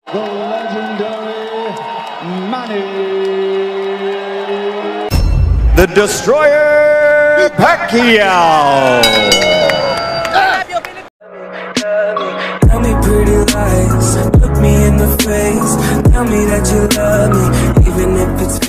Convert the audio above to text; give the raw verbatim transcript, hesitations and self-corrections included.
The legendary Manny. The Destroyer Pacquiao. Tell me pretty lies, look me in the face. Tell me that you love me, even if it's